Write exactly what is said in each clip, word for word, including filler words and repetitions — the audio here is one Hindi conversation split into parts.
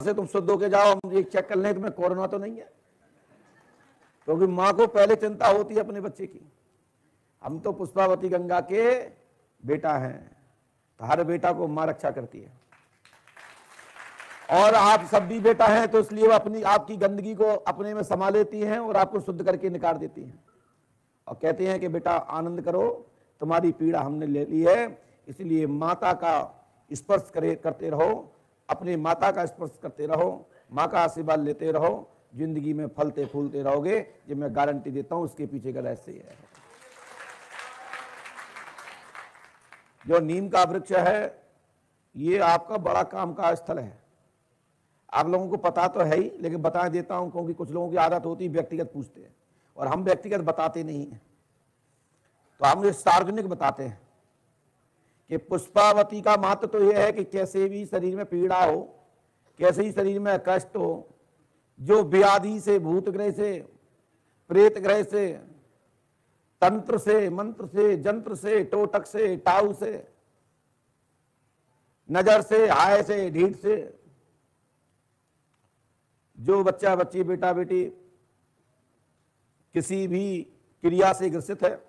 से तुम शुद्ध होके जाओ, हम एक चेक कर लें तुम्हें कोरोना तो नहीं है, क्योंकि तो मां को पहले चिंता होती है अपने बच्चे की। हम तो पुष्पावती गंगा के बेटा हैं, तो हर बेटा को मां रक्षा करती है, और आप सब भी बेटा हैं, तो इसलिए वो अपनी आपकी गंदगी को अपने में समा लेती हैं और आपको शुद्ध करके निकाल देती हैं, और कहते हैं कि बेटा आनंद करो, तुम्हारी पीड़ा हमने ले ली है। इसलिए माता का स्पर्श करे करते रहो, अपने माता का स्पर्श करते रहो, माँ का आशीर्वाद लेते रहो, जिंदगी में फलते फूलते रहोगे। ये मैं गारंटी देता हूं, उसके पीछे का रहस्य है। जो नीम का वृक्ष है, ये आपका बड़ा काम का स्थल है। आप लोगों को पता तो है ही, लेकिन बता देता हूं, क्योंकि कुछ लोगों की आदत होती है व्यक्तिगत पूछते हैं, और हम व्यक्तिगत बताते नहीं हैं, तो हम ये सार्वजनिक बताते हैं कि पुष्पावती का महत्व तो यह है कि कैसे भी शरीर में पीड़ा हो, कैसे ही शरीर में कष्ट हो, जो व्याधि से, भूत ग्रह से, प्रेत ग्रह से, तंत्र से, मंत्र से, जंत्र से, टोटक से, टाऊ से, नजर से, हाय से, ढीठ से, जो बच्चा बच्ची बेटा बेटी किसी भी क्रिया से ग्रसित है,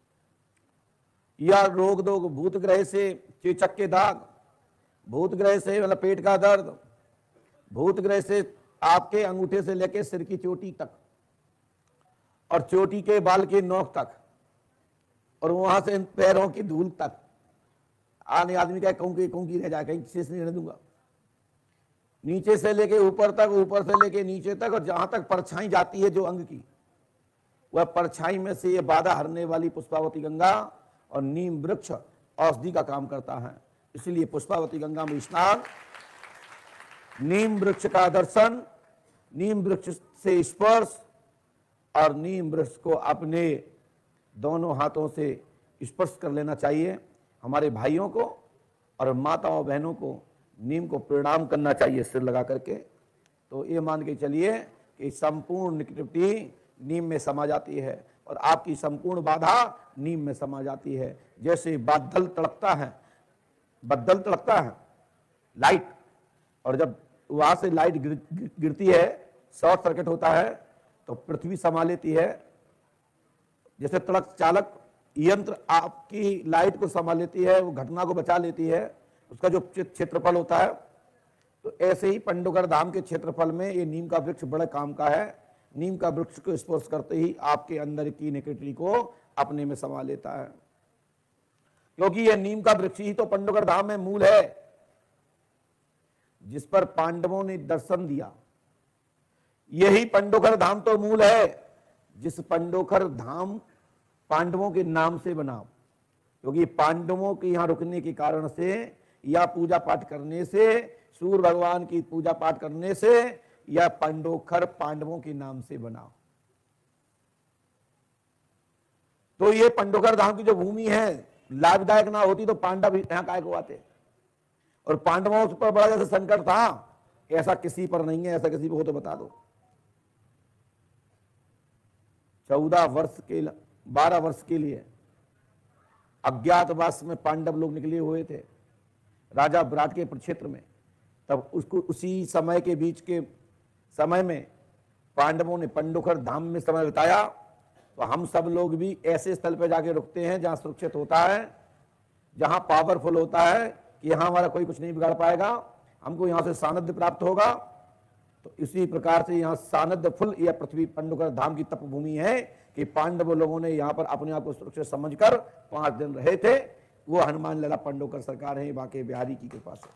या रोग दोग, भूत ग्रह से चेचक के दाग, भूत ग्रह से मतलब पेट का दर्द, भूत ग्रह से आपके अंगूठे से लेकर सिर की चोटी तक, और चोटी के बाल के नोक तक, और वहां से पैरों की धूल तक, आने आदमी का कहूंगी कहूंगी रह जाए, कहीं शेष नहीं रहने दूंगा, नीचे से लेके ऊपर तक, ऊपर से लेके नीचे तक, और जहां तक परछाई जाती है जो अंग की, वह परछाई में से ये बाधा हरने वाली पुष्पावती गंगा और नीम वृक्ष औषधि का काम करता है। इसलिए पुष्पावती गंगा में स्नान, नीम वृक्ष का दर्शन, नीम वृक्ष से स्पर्श, और नीम वृक्ष को अपने दोनों हाथों से स्पर्श कर लेना चाहिए। हमारे भाइयों को और माताओं बहनों को नीम को प्रणाम करना चाहिए सिर लगा करके। तो ये मान के चलिए कि संपूर्ण निगेटिविटी नीम में समा जाती है, और आपकी संपूर्ण बाधा नीम में समा जाती है। जैसे बादल तड़कता है, बदल तड़कता है लाइट, और जब वहां से लाइट गिर, गिर, गिरती है, शॉर्ट सर्किट होता है, तो पृथ्वी समा लेती है। जैसे तड़क चालक यंत्र आपकी लाइट को समा लेती है, वो घटना को बचा लेती है, उसका जो क्षेत्रफल होता है, तो ऐसे ही पंडोगर धाम के क्षेत्रफल में ये नीम का वृक्ष बड़े काम का है। नीम का वृक्ष को स्पर्श करते ही आपके अंदर की नेगेटिविटी को अपने में समा लेता है, क्योंकि यह नीम का वृक्ष ही तो पंडोगर धाम में मूल है, जिस पर पांडवों ने दर्शन दिया। यही पंडोकर धाम तो मूल है, जिस पंडोकर धाम पांडवों के नाम से बना, क्योंकि पांडवों के यहां रुकने के कारण से या पूजा पाठ करने से, सूर्य भगवान की पूजा पाठ करने से, या पंडोखर पांडवों के नाम से बना। तो ये पंडोकर धाम की जो भूमि है, लाभदायक ना होती तो पांडव यहां काय को आते, और पांडवों पर बड़ा जैसे संकट था, ऐसा किसी पर नहीं है। ऐसा किसी पर हो तो बता दो। चौदह वर्ष के बारह वर्ष के लिए अज्ञातवास में पांडव लोग निकले हुए थे राजा विराट के क्षेत्र में। तब उसको उसी समय के बीच के समय में पांडवों ने पंडोखर धाम में समय बिताया। तो हम सब लोग भी ऐसे स्थल पर जाके रुकते हैं जहां सुरक्षित होता है, जहां पावरफुल होता है कि यहां हमारा कोई कुछ नहीं बिगाड़ पाएगा, हमको यहां से सानिध्य प्राप्त होगा। तो इसी प्रकार से यहाँ सानिध्य फुल यह पृथ्वी पंडोकर धाम की तप भूमि है कि पांडव लोगों ने यहाँ पर अपने आप को सुरक्षित समझकर पांच दिन रहे थे। वो हनुमान लला पंडोकर सरकार है बाके बिहारी की कृपा से।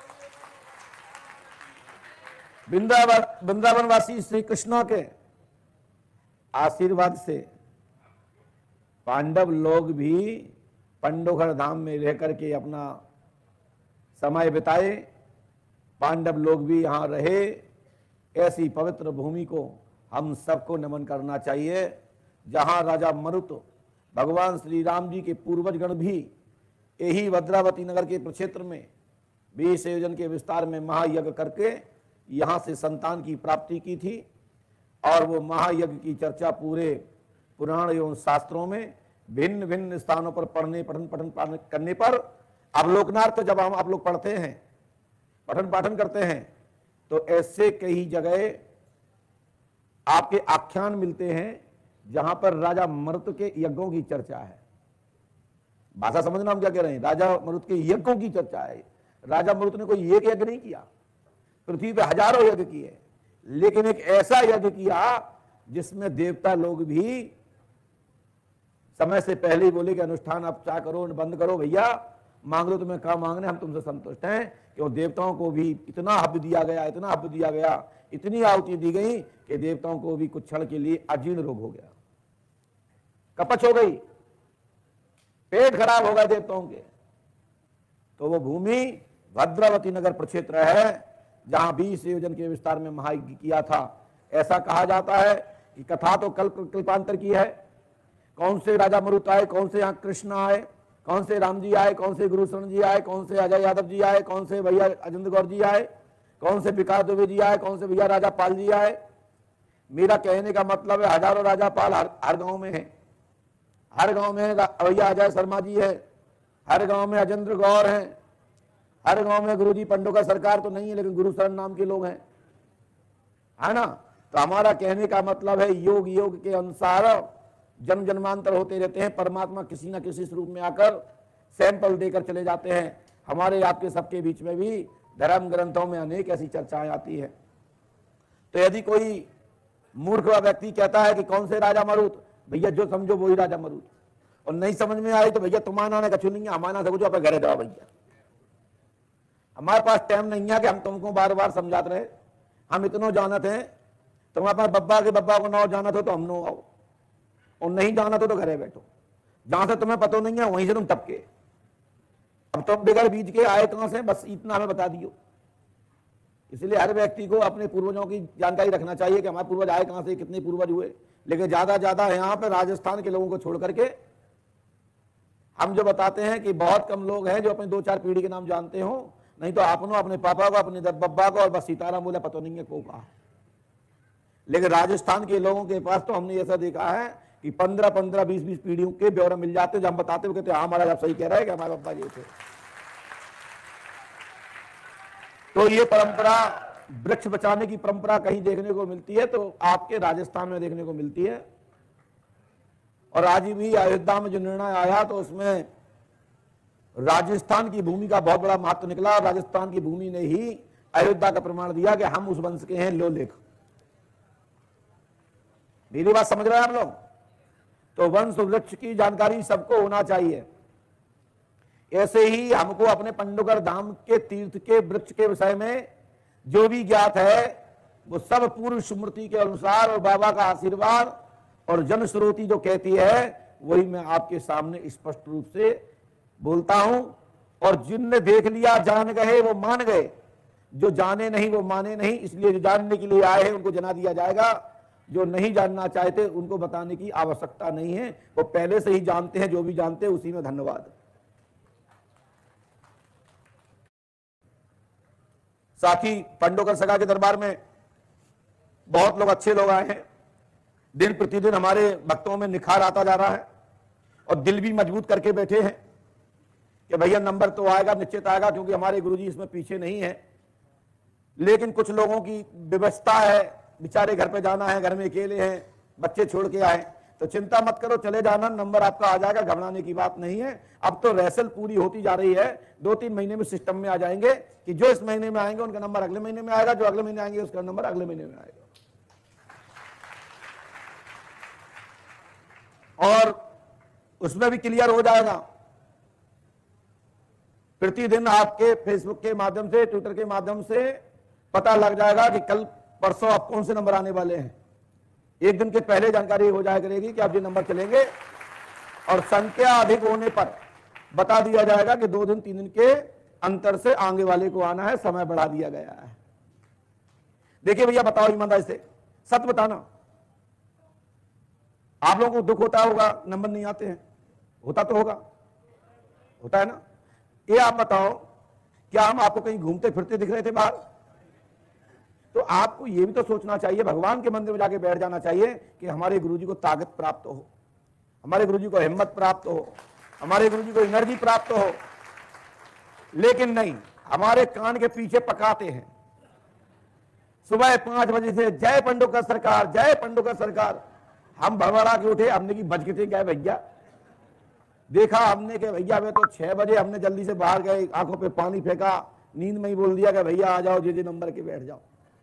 वृंदावन वृंदावन वासी श्री कृष्ण के आशीर्वाद से पांडव लोग भी पंडोकर धाम में रह करके अपना समय बिताए। पांडव लोग भी यहाँ रहे। ऐसी पवित्र भूमि को हम सबको नमन करना चाहिए, जहां राजा मरुत भगवान श्री राम जी के पूर्वजगण भी यही भद्रावती नगर के प्रक्षेत्र में बीस योजन के विस्तार में महायज्ञ करके यहाँ से संतान की प्राप्ति की थी। और वो महायज्ञ की चर्चा पूरे पुराण एवं शास्त्रों में भिन्न भिन्न स्थानों पर पढ़ने पठन पठन पाठन करने पर अवलोकनार्थ जब हम आप लोग पढ़ते हैं, पठन पाठन करते हैं, तो ऐसे कई जगह आपके आख्यान मिलते हैं जहां पर राजा मरुत के यज्ञों की चर्चा है। भाषा समझना हम क्या कह रहे हैं, राजा मरुत के यज्ञों की चर्चा है। राजा मरुत ने कोई एक यज्ञ नहीं किया, पृथ्वी पे हजारों यज्ञ किए, लेकिन एक ऐसा यज्ञ किया जिसमें देवता लोग भी समय से पहले ही बोले कि अनुष्ठान आप क्या करो, बंद करो भैया, मांग लो तुम्हें क्या मांगने, हम तुमसे संतुष्ट हैं। कि वो देवताओं को भी इतना हव्य दिया गया, इतना हव्य दिया गया, इतनी आहुति दी गई कि देवताओं को भी कुछ क्षण के लिए अजीर्ण रोग हो गया, कपच हो गई, पेट खराब हो गया देवताओं के। तो वो भूमि भद्रावती नगर प्रक्षेत्र है जहां बीस योजन के विस्तार में महायज्ञ किया था। ऐसा कहा जाता है कि कथा तो कल्प कल्पांतर की है, कौन से राजा मरुत आए, कौन से यहाँ कृष्ण आए, कौन से राम जी आए, कौन से गुरुशरण जी आए, कौन से अजय यादव जी आए, कौन से भैया अजिंद गौर जी आए, कौन से विकास दुबे जी आए, कौन से भैया राजा पाल जी आए। मेरा कहने का मतलब है हजारों राजा पाल हर, हर गांव में है, हर गांव में भैया अजय शर्मा जी है, हर गांव में अजेंद्र गौर हैं, हर गांव में गुरुजी पंडोका सरकार तो नहीं है लेकिन गुरुशरण नाम के लोग हैं, है ना। तो हमारा कहने का मतलब है योग योग के अनुसार जन्म जन्मांतर होते रहते हैं, परमात्मा किसी न किसी स्वरूप में आकर सैंपल देकर चले जाते हैं। हमारे आपके सबके बीच में भी धर्म ग्रंथों में अनेक ऐसी चर्चाएं आती है। तो यदि कोई मूर्ख व्यक्ति कहता है कि कौन से राजा मरुत, भैया जो समझो वही राजा मरुत, और नहीं समझ में आई तो भैया तुम्हारा आने कछु नहीं है, हमारा सब कुछ आप घरे जाओ भैया, हमारे पास टाइम नहीं है कि हम तुमको बार बार समझाते रहे। हम इतनो जानते हैं, तुम्हारे पास बब्बा के बब्बा को ना जाना था तो हम नो आओ, और नहीं जाना तो, तो घरे बैठो, जहां से तुम्हें पता नहीं है वहीं से तुम टपके। अब तुम बिगड़ बीज के आए कहां से, बस इतना हमें बता दियो। इसलिए हर व्यक्ति को अपने पूर्वजों की जानकारी रखना चाहिए कि हमारे पूर्वज आए कहां से, कितने पूर्वज हुए। लेकिन ज्यादा ज्यादा यहाँ पे राजस्थान के लोगों को छोड़ करके हम जो बताते हैं कि बहुत कम लोग हैं जो अपने दो चार पीढ़ी के नाम जानते हो, नहीं तो आपनो अपने पापा को, अपने बब्बा को और बस सीताराम बोला पता नहीं है को कहा। लेकिन राजस्थान के लोगों के पास तो हमने ऐसा देखा है कि पंद्रह पंद्रह बीस बीस पीढ़ियों के ब्यौरे मिल जाते हैं। जब हम बताते हुए कहते हैं हमारा जब सही कह रहा है कि हमारे बब्बा जी थे। तो ये परंपरा, वृक्ष बचाने की परंपरा कहीं देखने को मिलती है तो आपके राजस्थान में देखने को मिलती है। और आज भी अयोध्या में जो निर्णय आया तो उसमें राजस्थान की भूमि का बहुत बड़ा महत्व निकला। राजस्थान की भूमि ने ही अयोध्या का प्रमाण दिया कि हम उस वंश के हैं, लो लेख। मेरी बात समझ रहे हैं आप लोग? तो वंश वृक्ष की जानकारी सबको होना चाहिए। ऐसे ही हमको अपने पंडुगर धाम के तीर्थ के वृक्ष के विषय में जो भी ज्ञात है वो सब पूर्व स्मृति के अनुसार और बाबा का आशीर्वाद और जनश्रोति जो कहती है वही मैं आपके सामने स्पष्ट रूप से बोलता हूं। और जिनने देख लिया, जान गए, वो मान गए। जो जाने नहीं वो माने नहीं। इसलिए जो जानने के लिए आए हैं उनको जना दिया जाएगा, जो नहीं जानना चाहते उनको बताने की आवश्यकता नहीं है, वो पहले से ही जानते हैं। जो भी जानते हैं उसी में धन्यवाद। साथ ही पंडोकर सगा के दरबार में बहुत लोग अच्छे लोग आए हैं। दिन प्रतिदिन हमारे भक्तों में निखार आता जा रहा है और दिल भी मजबूत करके बैठे हैं कि भैया नंबर तो आएगा, निश्चित आएगा, क्योंकि हमारे गुरुजी इसमें पीछे नहीं है। लेकिन कुछ लोगों की व्यवस्था है, बेचारे घर पे जाना है, घर में अकेले हैं, बच्चे छोड़ के आए, तो चिंता मत करो, चले जाना, नंबर आपका आ जाएगा, घबराने की बात नहीं है। अब तो रेसल पूरी होती जा रही है, दो तीन महीने में सिस्टम में आ जाएंगे कि जो इस महीने में आएंगे उनका नंबर अगले महीने में आएगा, जो अगले महीने आएंगे उसका नंबर अगले महीने में आएगा। और उसमें भी क्लियर हो जाएगा। प्रतिदिन आपके फेसबुक के माध्यम से, ट्विटर के माध्यम से पता लग जाएगा कि कल परसों आप कौन से नंबर आने वाले हैं। एक दिन के पहले जानकारी हो जाया करेगी कि आप ये नंबर चलेंगे, और संख्या अधिक होने पर बता दिया जाएगा कि दो दिन तीन दिन के अंतर से आगे वाले को आना है, समय बढ़ा दिया गया है। देखिए भैया, बताओ ईमानदारी से, सच बताना, आप लोगों को दुख होता होगा नंबर नहीं आते हैं, होता तो होगा, होता है ना। ये आप बताओ, क्या हम आपको कहीं घूमते फिरते दिख रहे थे बाहर? तो आपको ये भी तो सोचना चाहिए, भगवान के मंदिर में जाके बैठ जाना चाहिए कि हमारे गुरुजी को ताकत प्राप्त हो, हमारे गुरुजी को हिम्मत प्राप्त हो, हमारे गुरुजी को एनर्जी प्राप्त हो। लेकिन नहीं, हमारे कान के पीछे पकाते हैं, सुबह पांच बजे से जय पंडोकर सरकार, जय पंडोकर सरकार। हम भड़बड़ा के उठे, हमने की बज के गए भैया, देखा हमने के भैया वे तो छह बजे, हमने जल्दी से बाहर गए, आंखों पे पानी फेंका, नींद में ही बोल दिया कि भैया आ जाओ, जे जे नंबर के बैठ जाओ।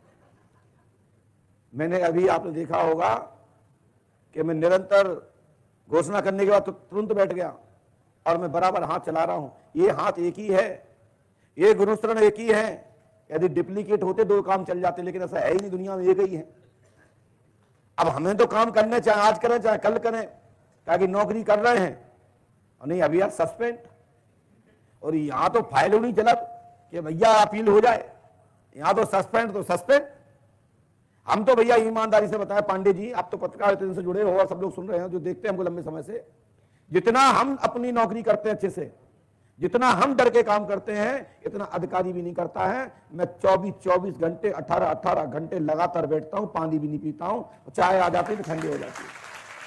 मैंने अभी आपने देखा होगा कि मैं निरंतर घोषणा करने के बाद तो तुरंत बैठ गया और मैं बराबर हाथ चला रहा हूं। ये हाथ एक ही है, ये गुरुशरण एक ही है। यदि डुप्लीकेट होते दो काम चल जाते, लेकिन ऐसा है ही नहीं, दुनिया में एक ही है। अब हमें तो काम करने, चाहे आज करें चाहे कल करें, ताकि नौकरी कर रहे हैं और नहीं अभी यार सस्पेंड, और यहां तो फाइल नहीं चलत कि भैया अपील हो जाए, यहां तो सस्पेंड तो सस्पेंड। हम तो भैया ईमानदारी से बताएं पांडे जी, आप तो पत्रकारिता से जुड़े हो और सब लोग सुन रहे हैं जो देखते हैं हमको लंबे समय से, जितना हम अपनी नौकरी करते हैं अच्छे से, जितना हम डर के काम करते हैं, इतना अधिकारी भी नहीं करता है। मैं चौबीस चौबीस घंटे अठारह अठारह घंटे लगातार बैठता हूं, पानी भी नहीं पीता हूं, चाय आ जाती है तो ठंडी हो जाती है।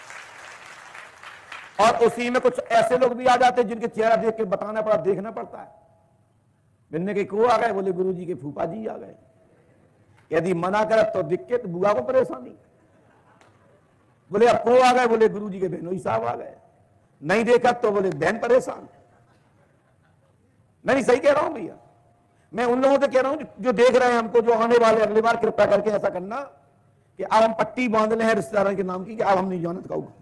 और उसी में कुछ ऐसे लोग भी आ जाते हैं जिनके चेहरा देख के बताना पड़ा, देखना पड़ता है। मिलने के को आ गए, बोले गुरु जी के फूफा जी आ गए। यदि मना करे तो दिक्कत, बुआ को परेशानी। बोले अब को आ गए, बोले गुरु जी के बहनोई साहब आ गए। नहीं देखा तो बोले बहन परेशान। मैं नहीं सही कह रहा हूं भैया, मैं उन लोगों से कह रहा हूं जो देख रहे हैं हमको, जो आने वाले अगली बार कृपया करके ऐसा करना कि अब हम पट्टी बांध ले हैं रिश्तेदारों के नाम की कि अब हम नहीं जानत कहूं।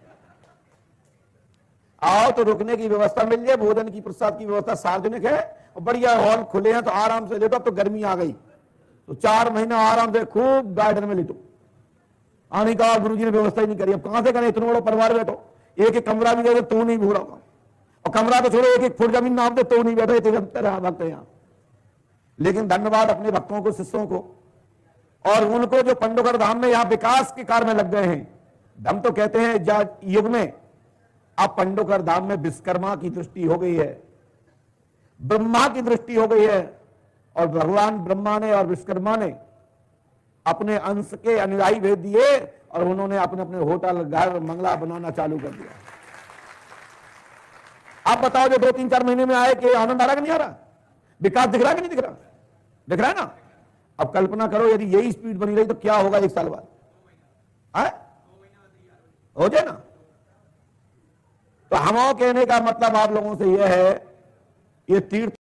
आओ तो रुकने की व्यवस्था मिल जाए, भोजन की प्रसाद की व्यवस्था सार्वजनिक है और बढ़िया हॉल खुले हैं तो आराम से लेटो। अब तो गर्मी आ गई तो चार महीना आराम से खूब गार्डन में लेटो। आने का गुरु जी ने व्यवस्था ही नहीं करी, अब कहां से करें, इतना बड़ा परिवार बैठो, एक एक कमरा भी दे तो नहीं भूला, और कमरा तो छोड़ो एक एक फुट जमीन नाम दे तो नहीं बैठे, तेरह भक्त यहाँ। लेकिन धन्यवाद अपने भक्तों को, शिष्यों को और उनको जो पंडोकर धाम में यहाँ विकास के कार्य में लग गए हैं। हम तो कहते हैं युग में अब पंडोकर धाम में विश्वकर्मा की दृष्टि हो गई है, ब्रह्मा की दृष्टि हो गई है, और भगवान ब्रह्मा ने और विश्वकर्मा ने अपने अंश के अनुयायी भेज दिए और उन्होंने अपने अपने होटल घर मंगला बनाना चालू कर दिया। आप बताओ जो दो तीन चार महीने में आए कि आनंद आ रहा कि नहीं आ रहा, विकास दिख रहा कि नहीं दिख रहा, दिख रहा है ना। अब कल्पना करो यदि यही स्पीड बनी रही तो क्या होगा एक साल बाद, है? हो जाए ना। तो हम कहने का मतलब आप लोगों से यह है, ये तीर्थ